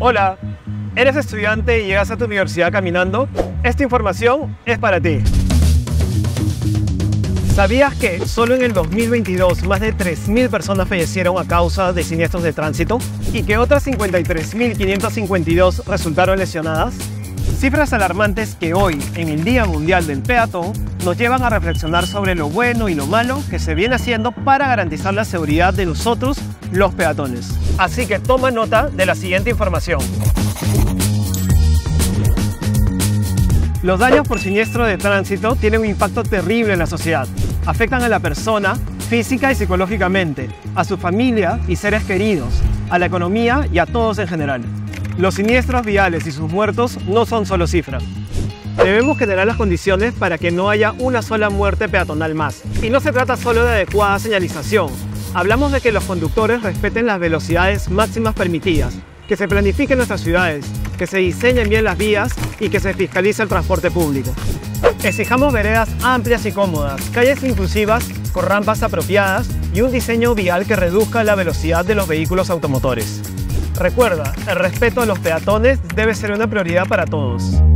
Hola, ¿eres estudiante y llegas a tu universidad caminando? Esta información es para ti. ¿Sabías que solo en el 2022 más de 3.000 personas fallecieron a causa de siniestros de tránsito y que otras 53.552 resultaron lesionadas? Cifras alarmantes que hoy, en el Día Mundial del Peatón, nos llevan a reflexionar sobre lo bueno y lo malo que se viene haciendo para garantizar la seguridad de nosotros, los peatones. Así que toma nota de la siguiente información. Los daños por siniestro de tránsito tienen un impacto terrible en la sociedad. Afectan a la persona física y psicológicamente, a su familia y seres queridos, a la economía y a todos en general. Los siniestros viales y sus muertos no son solo cifras. Debemos generar las condiciones para que no haya una sola muerte peatonal más. Y no se trata solo de adecuada señalización. Hablamos de que los conductores respeten las velocidades máximas permitidas, que se planifiquen nuestras ciudades, que se diseñen bien las vías y que se fiscalice el transporte público. Exijamos veredas amplias y cómodas, calles inclusivas con rampas apropiadas y un diseño vial que reduzca la velocidad de los vehículos automotores. Recuerda, el respeto a los peatones debe ser una prioridad para todos.